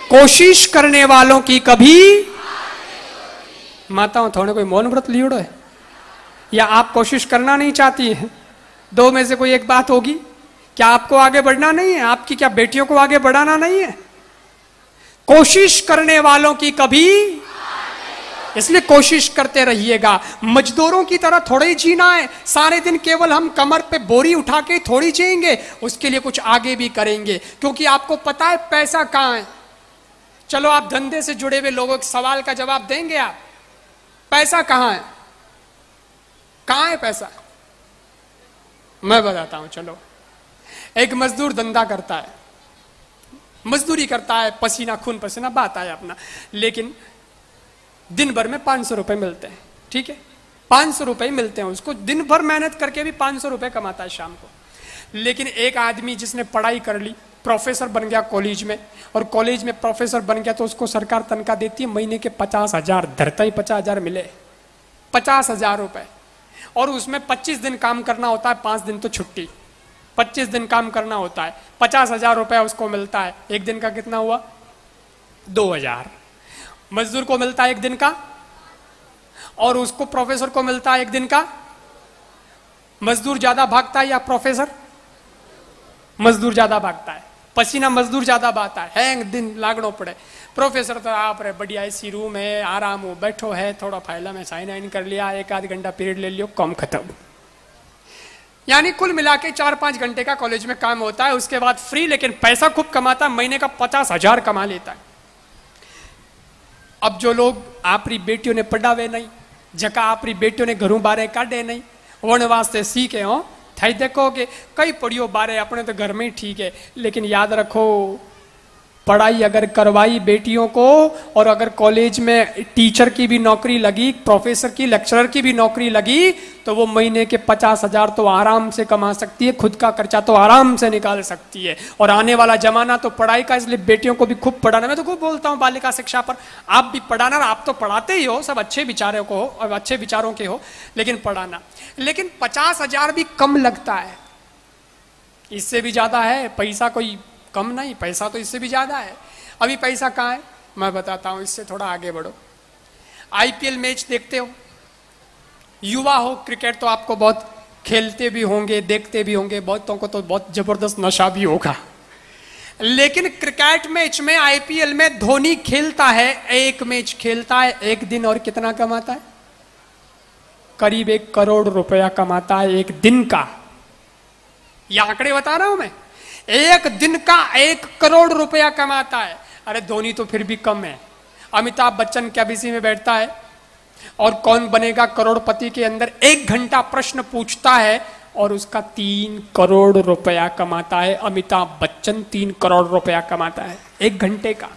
कोशिश करने वालों की कभी। माताओं थोड़े कोई मौन व्रत लियोड़ो है, या आप कोशिश करना नहीं चाहती हैं? दो में से कोई एक बात होगी। क्या आपको आगे बढ़ना नहीं है? आपकी क्या बेटियों को आगे बढ़ाना नहीं है? कोशिश करने वालों की कभी, इसलिए कोशिश करते रहिएगा। मजदूरों की तरह थोड़ा ही जीना है सारे दिन, केवल हम कमर पे बोरी उठा के थोड़ी जिएंगे, उसके लिए कुछ आगे भी करेंगे, क्योंकि आपको पता है पैसा कहां है। चलो आप धंधे से जुड़े हुए लोगों के सवाल का जवाब देंगे आप, पैसा कहां है? कहां है पैसा? मैं बताता हूं। चलो, एक मजदूर धंधा करता है, मजदूरी करता है, पसीना खून पसीना बहाता है अपना, लेकिन दिन भर में 500 रुपए मिलते हैं। ठीक है, 500 रुपए मिलते हैं उसको, दिन भर मेहनत करके भी 500 रुपए कमाता है शाम को। लेकिन एक आदमी जिसने पढ़ाई कर ली, प्रोफेसर बन गया कॉलेज में, और कॉलेज में प्रोफेसर बन गया तो उसको सरकार तनख्वाह देती है महीने के 50,000, धरता ही 50,000 मिले, 50,000 रुपए, और उसमें 25 दिन काम करना होता है, 5 दिन तो छुट्टी, 25 दिन काम करना होता है, 50,000 रुपए उसको मिलता है। एक दिन का कितना हुआ? 2,000। मजदूर को मिलता है एक दिन का, और उसको प्रोफेसर को मिलता है एक दिन का। मजदूर ज्यादा भागता है या प्रोफेसर? मजदूर ज्यादा भागता है, पसीना मजदूर ज्यादा बहाता है, एक दिन लागणो पड़े। प्रोफेसर तो आप रे बढ़िया एसी रूम है, आराम हो, बैठो है, थोड़ा फाइल में साइन वाइन कर लिया, एक आध घंटा पीरियड ले लियो, कम खत्म। यानी कुल मिला के 4-5 घंटे का कॉलेज में काम होता है, उसके बाद फ्री, लेकिन पैसा खूब कमाता है, महीने का 50,000 कमा लेता है। अब जो लोग आपरी बेटियों ने पढ़ावे नहीं, जका आपरी बेटियों ने घरों बारे काढ़े नहीं, वन वास्ते सीखे हो थाई देखो कि कई पढ़ियो बारे अपने तो घर में ही ठीक है, लेकिन याद रखो पढ़ाई अगर करवाई बेटियों को, और अगर कॉलेज में टीचर की भी नौकरी लगी, प्रोफेसर की, लेक्चरर की भी नौकरी लगी, तो वो महीने के 50,000 तो आराम से कमा सकती है, खुद का खर्चा तो आराम से निकाल सकती है। और आने वाला जमाना तो पढ़ाई का, इसलिए बेटियों को भी खूब पढ़ाना। मैं तो खूब बोलता हूँ बालिका शिक्षा पर, आप भी पढ़ाना, आप तो पढ़ाते ही हो, सब अच्छे विचारों को हो और अच्छे विचारों के हो, लेकिन पढ़ाना। लेकिन 50,000 भी कम लगता है, इससे भी ज्यादा है पैसा, कोई कम नहीं, पैसा तो इससे भी ज्यादा है। अभी पैसा कहाँ है मैं बताता हूं, इससे थोड़ा आगे बढ़ो। आईपीएल मैच देखते हो, युवा हो, क्रिकेट तो आपको बहुत खेलते भी होंगे, देखते भी होंगे, बहुतों को तो बहुत जबरदस्त नशा भी होगा। लेकिन क्रिकेट मैच में, आईपीएल में धोनी खेलता है, एक मैच खेलता है, एक दिन, और कितना कमाता है? करीब 1 करोड़ रुपया कमाता है एक दिन का। ये आंकड़े बता रहा हूं मैं, एक दिन का 1 करोड़ रुपया कमाता है। अरे धोनी तो फिर भी कम है। अमिताभ बच्चन कैबिसी में बैठता है और कौन बनेगा करोड़पति के अंदर 1 घंटा प्रश्न पूछता है और उसका 3 करोड़ रुपया कमाता है। अमिताभ बच्चन 3 करोड़ रुपया कमाता है 1 घंटे का।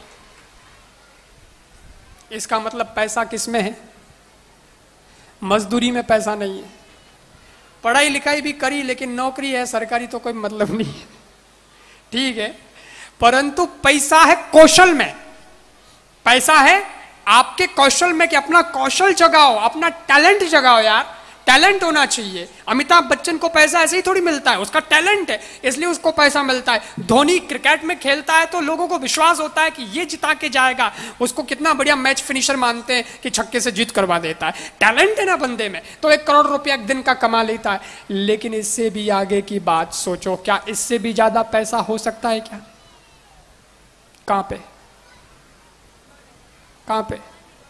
इसका मतलब पैसा किसमें है? मजदूरी में पैसा नहीं है। पढ़ाई लिखाई भी करी, लेकिन नौकरी है सरकारी तो कोई मतलब नहीं है, ठीक है, परंतु पैसा है कौशल में। पैसा है आपके कौशल में कि अपना कौशल जगाओ, अपना टैलेंट जगाओ यार, टैलेंट होना चाहिए। अमिताभ बच्चन को पैसा ऐसे ही थोड़ी मिलता है, उसका टैलेंट है इसलिए उसको पैसा मिलता है। धोनी क्रिकेट में खेलता है तो लोगों को विश्वास होता है कि ये जिता के जाएगा, उसको कितना बढ़िया मैच फिनिशर मानते हैं कि छक्के से जीत करवा देता है। टैलेंट है ना बंदे में, तो 1 करोड़ रुपया एक दिन का कमा लेता है। लेकिन इससे भी आगे की बात सोचो, क्या इससे भी ज्यादा पैसा हो सकता है क्या? कहां पे, कहां पे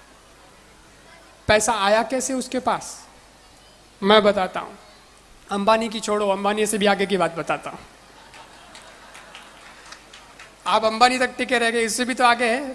पैसा आया कैसे उसके पास? मैं बताता हूं। अंबानी की छोड़ो, अंबानी से भी आगे की बात बताता हूं। आप अंबानी तक टिके रह गए, इससे भी तो आगे है।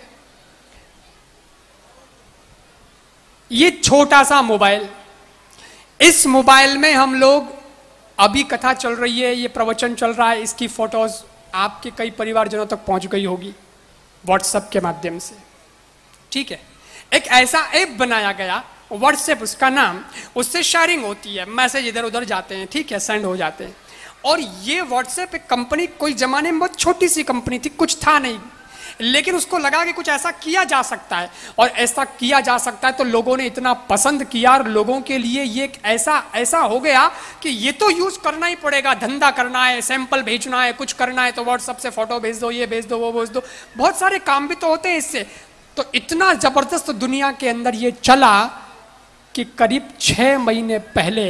ये छोटा सा मोबाइल, इस मोबाइल में हम लोग, अभी कथा चल रही है, ये प्रवचन चल रहा है, इसकी फोटोज आपके कई परिवारजनों तक पहुंच गई होगी व्हाट्सएप के माध्यम से, ठीक है। एक ऐसा ऐप बनाया गया व्हाट्सएप उसका नाम, उससे शेयरिंग होती है, मैसेज इधर उधर जाते हैं, ठीक है, सेंड हो जाते हैं। और ये व्हाट्सएप एक कंपनी, कोई जमाने में बहुत छोटी सी कंपनी थी, कुछ था नहीं, लेकिन उसको लगा कि कुछ ऐसा किया जा सकता है, और ऐसा किया जा सकता है तो लोगों ने इतना पसंद किया, और लोगों के लिए ये ऐसा हो गया कि ये तो यूज करना ही पड़ेगा, धंधा करना है, सैंपल भेजना है, कुछ करना है तो व्हाट्सएप से फोटो भेज दो, ये भेज दो, वो भेज दो, बहुत सारे काम भी तो होते हैं इससे। तो इतना जबरदस्त दुनिया के अंदर ये चला कि करीब 6 महीने पहले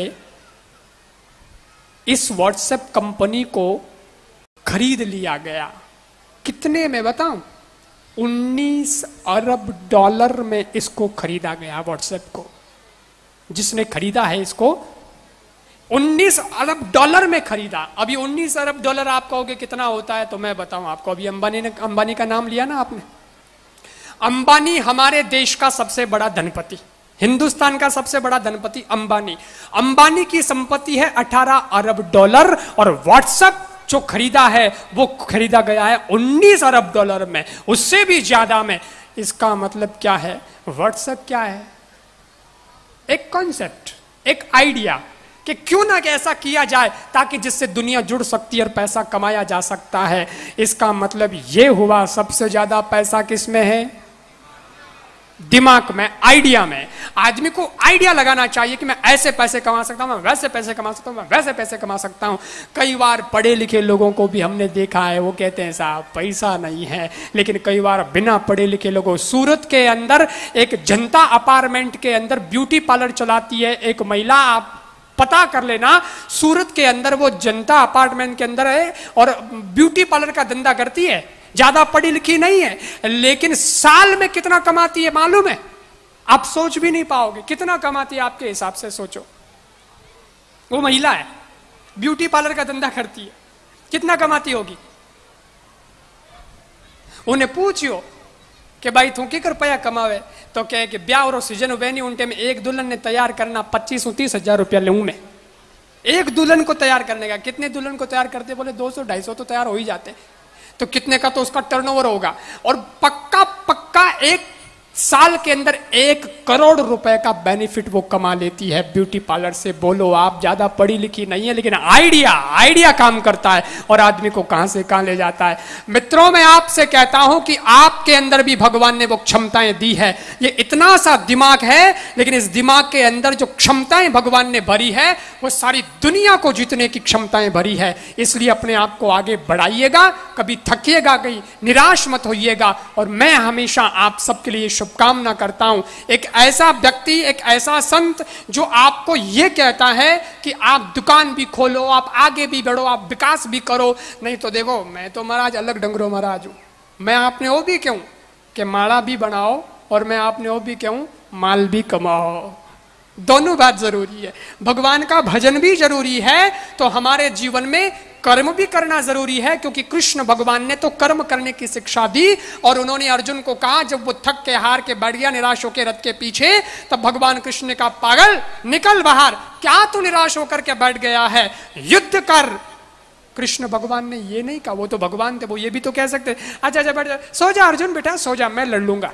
इस व्हाट्सएप कंपनी को खरीद लिया गया। कितने में बताऊं? 19 अरब डॉलर में इसको खरीदा गया। व्हाट्सएप को जिसने खरीदा है इसको 19 अरब डॉलर में खरीदा। अभी 19 अरब डॉलर आप कहोगे कितना होता है, तो मैं बताऊं आपको। अभी अंबानी का नाम लिया ना आपने। अंबानी हमारे देश का सबसे बड़ा धनपति, हिंदुस्तान का सबसे बड़ा धनपति अंबानी। अंबानी की संपत्ति है 18 अरब डॉलर, और व्हाट्सएप जो खरीदा है वो खरीदा गया है 19 अरब डॉलर में, उससे भी ज्यादा में। इसका मतलब क्या है? व्हाट्सएप क्या है? एक कॉन्सेप्ट, एक आइडिया कि क्यों ना कि ऐसा किया जाए ताकि जिससे दुनिया जुड़ सकती है और पैसा कमाया जा सकता है। इसका मतलब ये हुआ सबसे ज्यादा पैसा किस में है? दिमाग में, आइडिया में। आदमी को आइडिया लगाना चाहिए कि मैं ऐसे पैसे कमा सकता हूं, मैं वैसे पैसे कमा सकता हूं, मैं वैसे पैसे कमा सकता हूं। कई बार पढ़े लिखे लोगों को भी हमने देखा है, वो कहते हैं साहब पैसा नहीं है, लेकिन कई बार बिना पढ़े लिखे लोगों। सूरत के अंदर एक जनता अपार्टमेंट के अंदर ब्यूटी पार्लर चलाती है एक महिला, आप पता कर लेना। सूरत के अंदर वो जनता अपार्टमेंट के अंदर है और ब्यूटी पार्लर का धंधा करती है। ज्यादा पढ़ी लिखी नहीं है, लेकिन साल में कितना कमाती है मालूम है? आप सोच भी नहीं पाओगे कितना कमाती है। आपके हिसाब से सोचो, वो महिला है, ब्यूटी पार्लर का धंधा करती है, कितना कमाती होगी? उन्हें पूछियो कि भाई तू की रुपया कमावे, तो कहे कि ब्याह और सीजन हुए नहीं उनटे में एक दुल्हन ने तैयार करना 25-30 हजार रुपया लूं मैं। एक दुल्हन को तैयार करने का। कितने दुल्हन को तैयार करते? बोले 200-250 तो तैयार हो ही जाते। तो कितने का तो उसका टर्नओवर होगा, और पक्का पक्का एक साल के अंदर 1 करोड़ रुपए का बेनिफिट वो कमा लेती है ब्यूटी पार्लर से। बोलो आप ज्यादा पढ़ी लिखी नहीं है, लेकिन आइडिया काम करता है और आदमी को कहां से कहां ले जाता है। मित्रों, मैं आपसे कहता हूं कि आपके अंदर भी भगवान ने वो क्षमताएं दी है। ये इतना सा दिमाग है, लेकिन इस दिमाग के अंदर जो क्षमताएं भगवान ने भरी है वो सारी दुनिया को जीतने की क्षमताएं भरी है। इसलिए अपने आप को आगे बढ़ाइएगा, कभी थकिएगा नहीं, निराश मत होइएगा। और मैं हमेशा आप सबके लिए शुभकामना करता हूं, एक ऐसा व्यक्ति, एक ऐसा संत जो आपको यह कहता है कि आप दुकान भी खोलो, आप आगे भी बढ़ो, आप विकास भी करो। नहीं तो देखो, मैं तो महाराज अलग डंगरो महाराज हूं। मैं आपने वो भी कहूं कि माला भी बनाओ, और मैं आपने वो भी कहूं माल भी कमाओ। दोनों बात जरूरी है। भगवान का भजन भी जरूरी है, तो हमारे जीवन में कर्म भी करना जरूरी है, क्योंकि कृष्ण भगवान ने तो कर्म करने की शिक्षा दी। और उन्होंने अर्जुन को कहा, जब वो थक के हार के बैठ गया निराश होकर रथ के पीछे, तब भगवान कृष्ण ने कहा, पागल निकल बाहर, क्या तू निराश होकर के बैठ गया है, युद्ध कर। कृष्ण भगवान ने ये नहीं कहा, वो तो भगवान थे, वो ये भी तो कह सकते, अच्छा बैठ जा, सो जा अर्जुन बेटा सो जा, मैं लड़ लूंगा,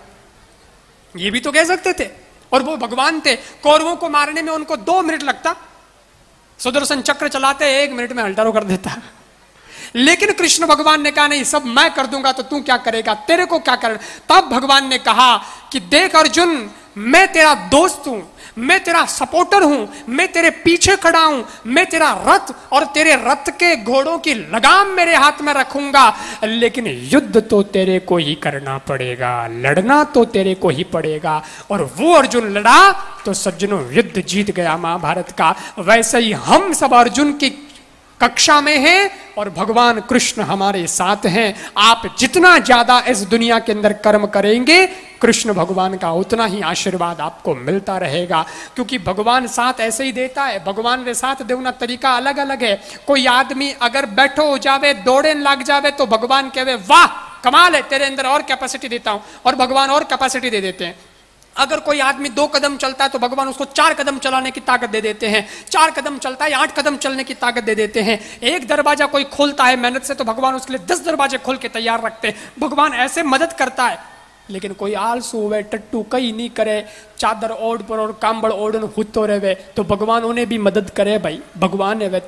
ये भी तो कह सकते थे। और वो भगवान थे। कौरवों को मारने में उनको 2 मिनट लगता, सुदर्शन चक्र चलाते 1 मिनट में हल्टारो कर देता। लेकिन कृष्ण भगवान ने कहा, नहीं सब मैं कर दूंगा, तो तू क्या करेगा, तेरे को क्या करना। तब भगवान ने कहा कि देख अर्जुन, मैं तेरा दोस्त हूं, मैं तेरा सपोर्टर हूं, मैं तेरे पीछे खड़ा हूं, मैं तेरा रथ और तेरे रथ के घोड़ों की लगाम मेरे हाथ में रखूंगा, लेकिन युद्ध तो तेरे को ही करना पड़ेगा, लड़ना तो तेरे को ही पड़ेगा। और वो अर्जुन लड़ा तो सज्जनों युद्ध जीत गया महाभारत का। वैसे ही हम सब अर्जुन की कक्षा में हैं और भगवान कृष्ण हमारे साथ हैं। आप जितना ज्यादा इस दुनिया के अंदर कर्म करेंगे, कृष्ण भगवान का उतना ही आशीर्वाद आपको मिलता रहेगा, क्योंकि भगवान साथ ऐसे ही देता है। भगवान के साथ देना तरीका अलग अलग है। कोई आदमी अगर बैठो हो जावे, दौड़े लग जावे, तो भगवान कहे वाह कमाल है, तेरे अंदर और कैपेसिटी देता हूं, और भगवान और कैपेसिटी दे देते हैं। अगर कोई आदमी 2 कदम चलता है तो भगवान उसको 4 कदम चलाने की ताकत दे देते हैं। 4 कदम चलता है 8 कदम चलने की ताकत दे देते हैं। एक दरवाजा कोई खोलता है मेहनत से, तो भगवान उसके लिए 10 दरवाजे खोल के तैयार रखते हैं। भगवान ऐसे मदद करता है। लेकिन कोई आलसू हुए, टट्टू कहीं नहीं करे, चादर ओढ़ पर और कांबड़ ओढ़न हुतो रहे, तो भगवान उन्हें भी मदद करे। भाई भगवान है वे तो,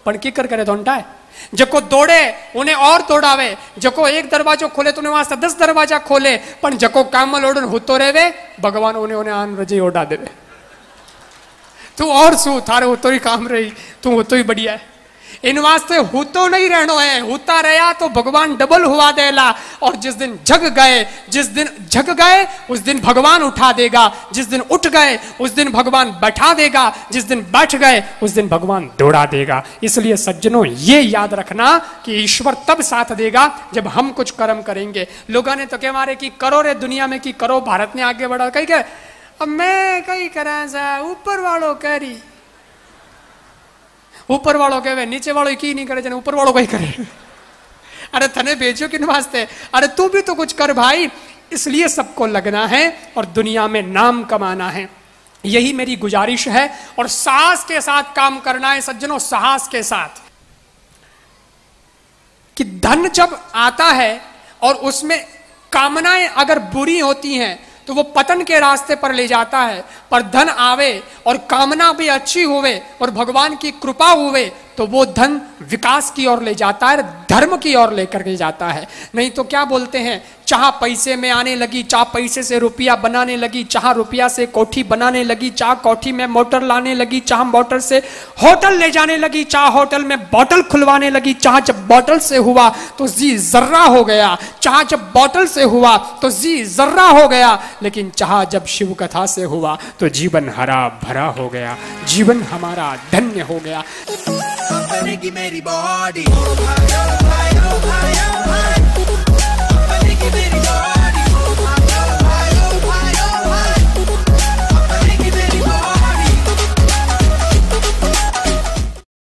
पण की कर करे धोंटा है जको दौड़े उन्हें और दौड़ावे, जको एक दरवाजो खोले तो उन्हें वास्ते 10 दरवाजा खोले, पण जको काम लोडन होतो रेवे भगवान उन्हें आन रजे ओढ़ा देवे। तू और सू थारे होतो ही काम रही, तू होतो ही बढ़िया है। इन वास्ते होतो नहीं रहनो है, होता रहा तो भगवान डबल हुआ देला। और जिस दिन जग गए उस दिन भगवान उठा देगा, जिस दिन उठ गए उस दिन भगवान बैठा देगा, जिस दिन बैठ गए उस दिन भगवान दौड़ा देगा। इसलिए सज्जनों ये याद रखना कि ईश्वर तब साथ देगा जब हम कुछ कर्म करेंगे। लोगों ने तो कह मारे कि करो रे दुनिया में कि करो, भारत ने आगे बढ़ा, कही के अब मैं कई करा सा, ऊपर वालों करी, ऊपर वालों कहे नीचे वालों की नहीं करे, ऊपर वालों का ही करे। अरे तने भेजो किन वास्ते, अरे तू भी तो कुछ कर भाई। इसलिए सबको लगना है और दुनिया में नाम कमाना है, यही मेरी गुजारिश है। और साहस के साथ काम करना है सज्जनों, साहस के साथ। कि धन जब आता है और उसमें कामनाएं अगर बुरी होती हैं तो वो पतन के रास्ते पर ले जाता है। पर धन आवे और कामना भी अच्छी होवे और भगवान की कृपा हुए तो वो धन विकास की ओर ले जाता है, धर्म की ओर लेकर के जाता है। नहीं तो क्या बोलते हैं, चाह पैसे में आने लगी, चाह पैसे से रुपया बनाने लगी, चाह रुपया से कोठी बनाने लगी, चाह कोठी में मोटर लाने लगी, चाह मोटर से होटल ले जाने लगी, चाह होटल में बोतल खुलवाने लगी। चाह जब बोतल से हुआ तो जी जर्रा हो गया, चाह जब बोतल से हुआ तो जी जर्रा हो गया, लेकिन चाह जब शिव कथा से हुआ तो जीवन हरा भरा हो गया, जीवन हमारा धन्य हो गया। मेरी बॉडी